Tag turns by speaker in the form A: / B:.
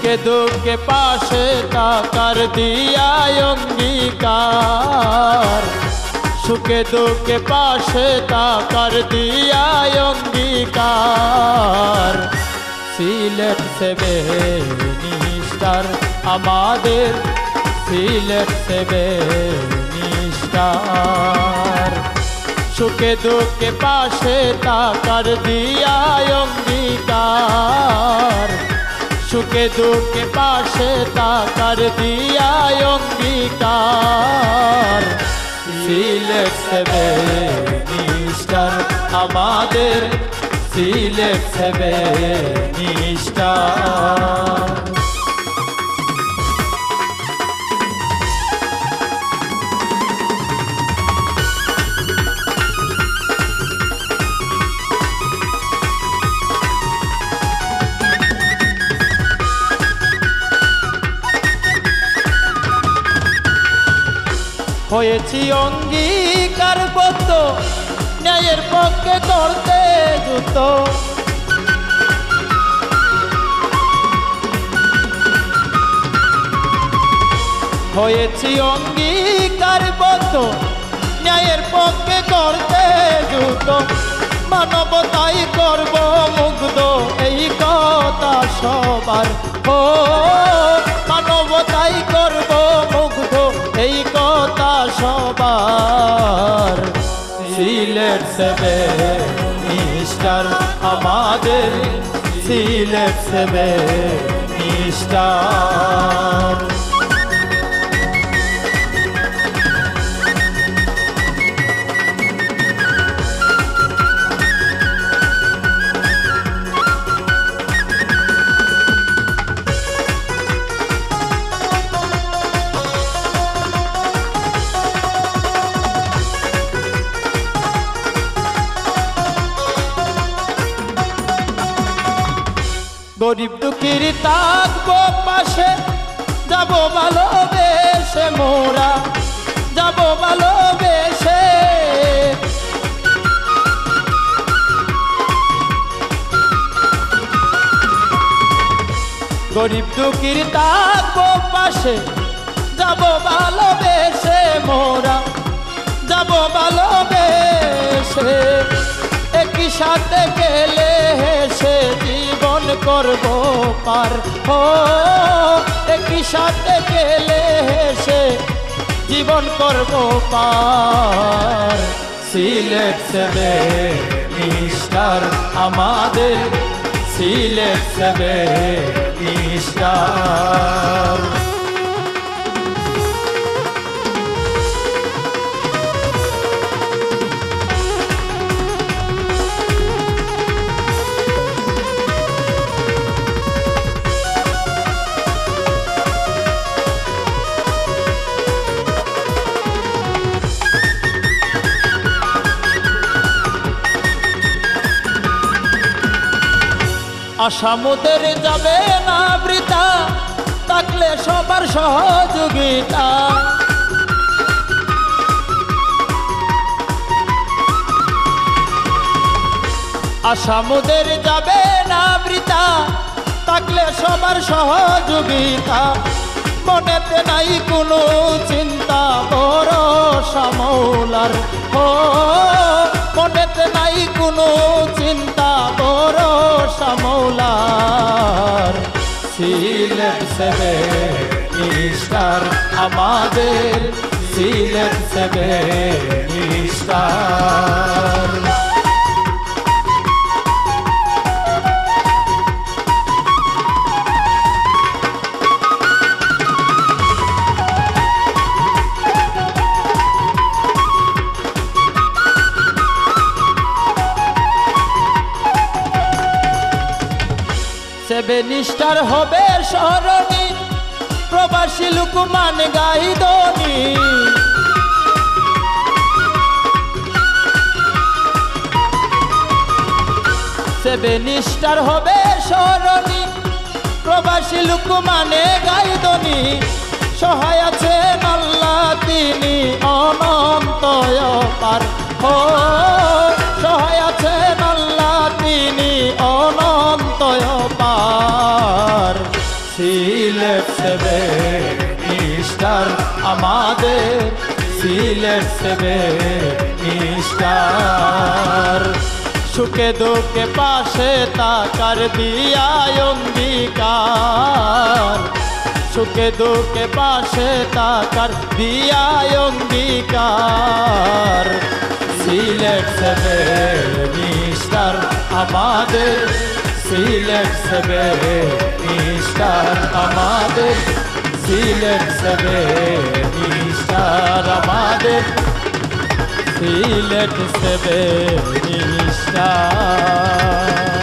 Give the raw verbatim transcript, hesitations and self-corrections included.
A: সুখে দুঃখে পাশে থাকার দিয়া অঙ্গীকার, সুখে দুঃখে পাশে থাকার দিয়া অঙ্গীকার। সিলেট সেভেন স্টার আমাদের সিলেট সেভেন স্টার, সুখে দুঃখে পাশে থাকার দিয়া অঙ্গীকার, সুখে দুঃখে পাশে থাকার দিয়া অঙ্গীকার। সিলেট সেভেন স্টার আমাদের সিলেট সেভেন স্টার। হয়েছি অঙ্গীকারবদ্ধ ন্যায়ের পক্ষে করতে যুদ্ধ, হয়েছি অঙ্গীকারবদ্ধ ন্যায়ের পক্ষে করতে যুদ্ধ। মানবতাই করব মুগ্ধ এই কথা সবার, ও মানবতাই করব মুগ্ধ এই কথা সবার। সিলেট সেভেন স্টার আমাদের সিলেট সেভেন স্টার। গরিব দুঃখীর থাকবো পাশে, যাব ভালোবেসে মোরা, যাব ভালোবেসে। গরিব দুঃখীর থাকবো পাশে, যাব ভালোবেসে মোরা, যাব ভালোবেসে। একই সাথে গেলে হেসে জীবন করব পার, ও একই সাথে গেলে হেসে জীবন করব পার। সিলেট সেভেন স্টার আমাদের সিলেট সেভেন স্টার। আসামদের যাবে না বৃথা থাকলে সবার সহযোগিতা, আসামদের যাবে না বৃথা থাকলে সবার সহযোগিতা। মনেতে নাই কোনো চিন্তা ভরসা মৌলার, ও মনেতে নাই কোনো চিন্তা ভরসা মৌলার। সিলেট সেভেন স্টার আমাদের Sylhet seven star. Seven star হবে স্মরণী প্রবাসী লুকমান গাইদনি, সেভেন স্টার হবে স্মরণী প্রবাসী লুকমানে গাইদনি। সহায় আছেন আল্লাহ তিনি অনন্ত পার, ও সহায় আছেন আল্লাহ তিনি অনন্ত পার। মিস্টার আমাদের সিলেট সেভেন মিস্টার সুখে দুঃখে পাশে তাকার দিয়া অঙ্গীকার সুখে দুঃখে পাশে তাকার দিয়া অঙ্গীকার সিলেট সেভেন মিস্টার আমাদের সিলেট সেভেন মিস্টার আমাদের সিলেট সেভেন মিস্টার আমাদের সিলেট সেভেন মিস্টার